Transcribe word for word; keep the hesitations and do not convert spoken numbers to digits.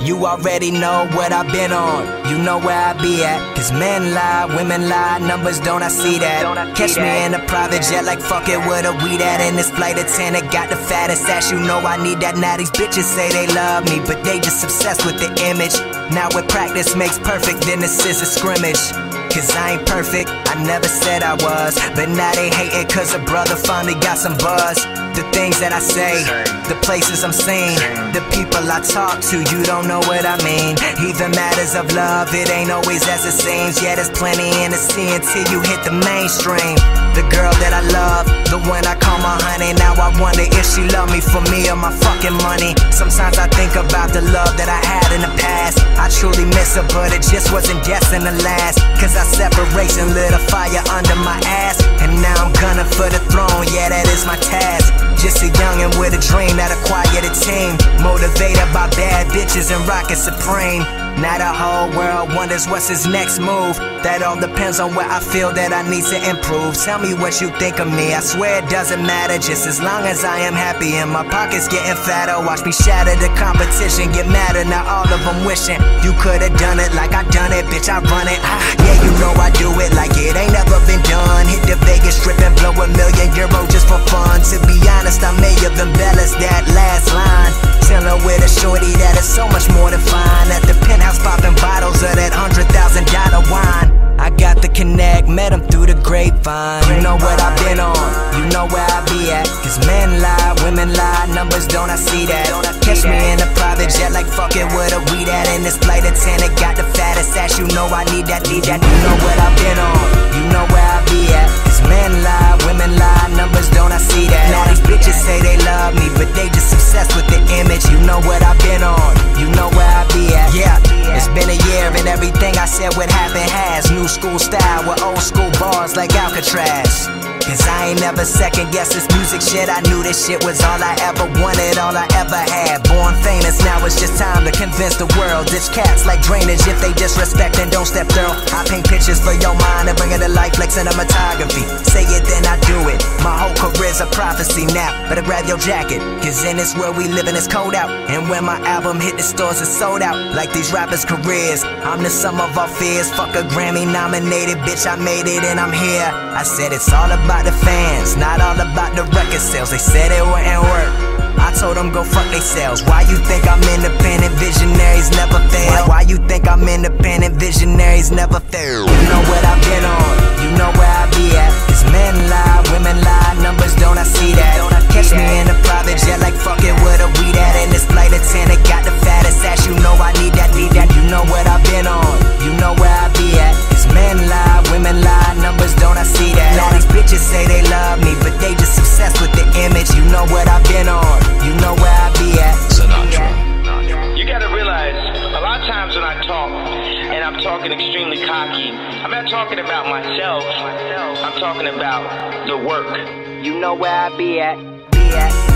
You already know what I've been on, you know where I be at. Cause men lie, women lie, numbers don't I see that. Catch me in a private jet like fuck it, where the weed at. In this flight attendant got the fattest ass, you know I need that. Now these bitches say they love me, but they just obsessed with the image. Now with practice makes perfect, then this is a scrimmage. Cause I ain't perfect, I never said I was. But now they hating cause a brother finally got some buzz. The things that I say, the places I'm seeing, the people I talk to, you don't know what I mean. Even matters of love, it ain't always as it seems. Yeah, there's plenty in the sea until you hit the mainstream. The girl that I love, the one I call my honey. Now I wonder if she love me for me or my fucking money. Sometimes I think about the love that I had in the past. I truly miss her, but it just wasn't destined to last. Cause our separation lit a fire under my ass. And now I'm gunning for the throne, yeah, that is my task. Just a youngin' with a dream that acquired a team, motivated by bad bitches and rockin' supreme. Now the whole world wonders what's his next move. That all depends on where I feel that I need to improve. Tell me what you think of me, I swear it doesn't matter, just as long as I am happy and my pockets getting fatter. Watch me shatter the competition, get madder, now all of them wishing you could've done it like I done it, bitch I run it. Ah, yeah, you know I do it like it ain't never been done. Hit the Vegas Strip and blow a million euro just for fun. To be honest, I may have embellished that last line, chillin' with a shorty that is so much more than fine. At the penthouse popping bottles of that hundred thousand dollar wine. I got the connect, met him through the grapevine. You know what I've been on, you know where I be at. Cause men lie, women lie, numbers don't I see that. Catch me in a private jet like fuck it, where the weed at. In this flight attendant got the fattest ass, you know I need that, need that. You know what I've been on, you know where I be at. Cause men lie, women lie, numbers don't I see that. Now these bitches say they love me, but they just obsessed with the image. You know what I've been on, you know where I be at. Yeah, it's been a year and everything I said would happen has. New school style with old school bars like Alcatraz. Cause I ain't never second guess this music shit. I knew this shit was all I ever wanted, all I ever had. Born famous, now it's just time to convince the world. Ditch cats like drainage if they disrespect and don't step through. I paint pictures for your mind and bring it to life like cinematography. Say it then I do it, my whole career's a prophecy now. Better grab your jacket, cause in this world we live in it's cold out. And when my album hit the stores it's sold out. Like these rappers' careers, I'm the sum of our fears. Fuck a Grammy nominated, bitch I made it and I'm here. I said it's all about the fans, not all about the record sales. They said it wouldn't work, I told them go fuck they selves. Why you think I'm independent, visionaries never fail? Why, why you think I'm independent, visionaries never fail? You know what I've been on, you know where I be at. Cause men lie, women lie, numbers don't I see that. Catch me in a private jet like fuck it, where the weed at. In this flight attendant got the fattest ass, you know I need that, need that. You know what I've been on, you know where I be at. Cause men lie, women lie, numbers don't I see that. Now these bitches say they love me, but they just obsessed with the image. You know what I've been on, you know where I be at. Sinatra. You gotta realize, a lot of times when I talk, and I'm talking extremely cocky, I'm not talking about myself, I'm talking about the work. You know where I be at, be at.